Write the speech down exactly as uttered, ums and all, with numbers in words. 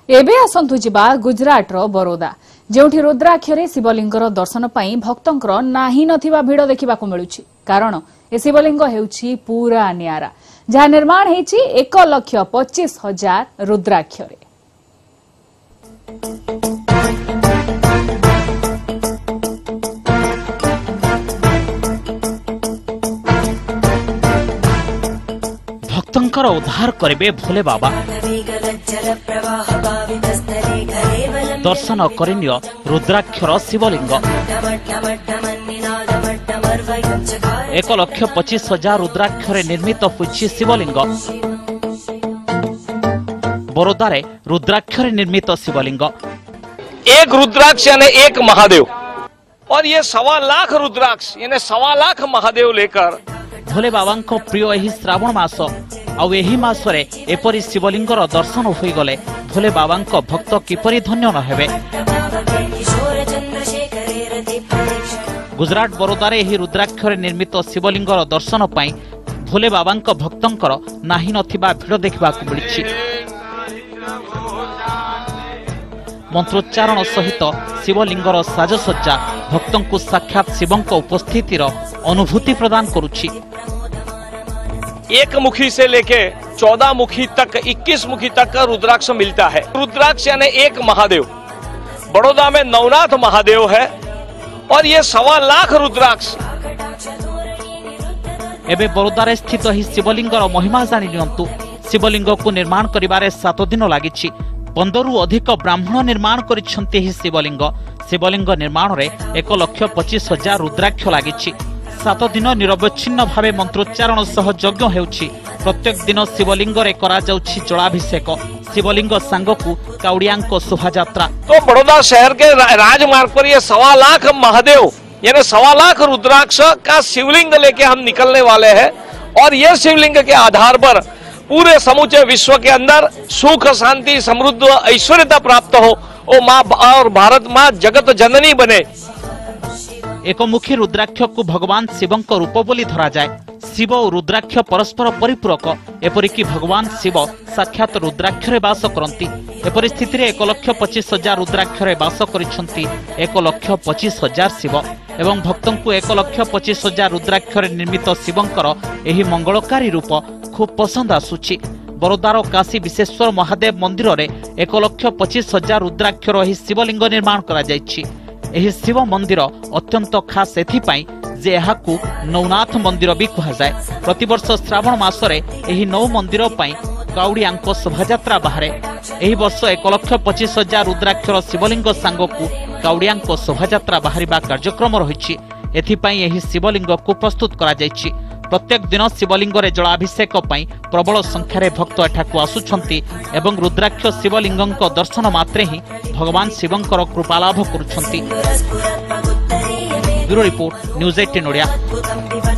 एबे आसंतु जिबा गुजरात रो बरोदा जेउठी रुद्राक्षरे शिवलिंगर दर्शन पाई भक्तंकर नाही नथिबा भिड़ देखिबाकू मिलुछि। कारण ए शिवलिंग हेउछि पूरा नियारा, जहाँ निर्माण हेछि एक लक्ष पच्चीस हजार रुद्राक्षरे। भक्तंकर उद्धार करिबे भोले बाबा। दर्शन करिनियो रुद्राक्षर शिवलिंग। एक लक्ष पच्चीस हजार रुद्राक्षरे निर्मित होइछि शिवलिंग। बरोदारे रुद्राक्षरे निर्मित शिवलिंग। एक रुद्राक्ष यानी एक महादेव, और ये सवा लाख रुद्राक्ष यानी सवा लाख महादेव लेकर भोले बाबा प्रिय एही श्रावण मास आउ एही मासरे एपरी शिवलिंगर दर्शन होई गले भोले बाबा भक्त किपरि धन्य न हेबे। गुजरात बरोदारे एही रुद्राक्षरे निर्मित शिवलिंगर दर्शन पाई भोले बाबा भक्तंकर नाही नथिबा भिड़ देखिबाकू मिलिछि। मंत्रोच्चारण सहित शिवलिंगर साजसज्जा भक्तंकु साक्षात शिवंक उपस्थितिर अनुभूति प्रदान करुछि। एक मुखी से लेके चौदह मुखी तक, इक्कीस मुखी तक का रुद्राक्ष मिलता है। रुद्राक्ष यानी एक महादेव। बड़ौदा में नवनाथ महादेव है और ये सवा लाख रुद्राक्ष। एबे बरोदारे स्थित ही शिवलिंगर महिमा जानि नियंतु। शिवलिंग को निर्माण करिबारे सात दिन लागिछि। पंदरु अधिक ब्राह्मण निर्माण करिछन्ति ही शिवलिंग। शिवलिंग निर्माण रे एक लक्ष पच्चीस हजार रुद्राक्ष लागिछि। सात दिन निरवच्छिन्न भावे मंत्रोच्चारण सह यज्ञ हेउछि। प्रत्येक दिन शिवलिंग रे करा जाउछि जलाभिषेक। शिवलिंग सांगकु काउडियांको शोभायात्रा। तो बड़ौदा शहर के राजमार्ग पर ये सवा लाख महादेव यानी सवा लाख रुद्राक्ष का शिवलिंग लेके हम निकलने वाले हैं, और ये शिवलिंग के आधार पर पूरे समूचे विश्व के अंदर सुख, शांति, समृद्ध, ऐश्वर्यता प्राप्त हो, ओ माँ और भारत माँ जगत जननी बने। एक मुखी रुद्राक्ष को भगवान शिवंक रूप बोली धरा जाए। शिव और रुद्राक्ष परस्पर परिपूरक। एपरिकी भगवान शिव साक्षात रुद्राक्षरे वास करती। एपरि स्थिति एक लक्ष पच्चीस हजार रुद्राक्षरे वास करिछन्ति एक लक्ष पच्चीस हजार शिव। एवं भक्तंकु एक लक्ष पच्चीस हजार रुद्राक्षरे निर्मित शिवंकर एही मंगलकारी रूप खूब पसंद आसुछि। बरोदार काशी विश्वेश्वर महादेव मंदिर रे एक लक्ष पच्चीस हजार रुद्राक्षर एही शिवलिंग निर्माण करा जायछि। एही शिव मंदिर अत्यंत खास एथिपाई जे एहाकु नवनाथ मंदिर भी कहा जाए। प्रतिवर्ष श्रावण मासरे एही नौ मंदिर पाई काउडियांको शोभायात्रा बाहरे। एही वर्ष एक लक्ष पच्चीस हजार रुद्राक्षर शिवलिंग सांगकु काउडियांको शोभायात्रा बाहरिबा कार्यक्रम रहिछि। एथिपाई एही शिवलिंग को प्रस्तुत करा जायछि। प्रत्येक दिन शिवलिंग रे जलाभिषेक पाई प्रबल संख्यारे भक्त एठाकु आसुछन्ति एवं रुद्राक्ष शिवलिंगक दर्शन मात्रे ही भगवान शिवंकर कृपालाभ करुछन्ति। ब्यूरो रिपोर्ट न्यूज अठारह ओडिया।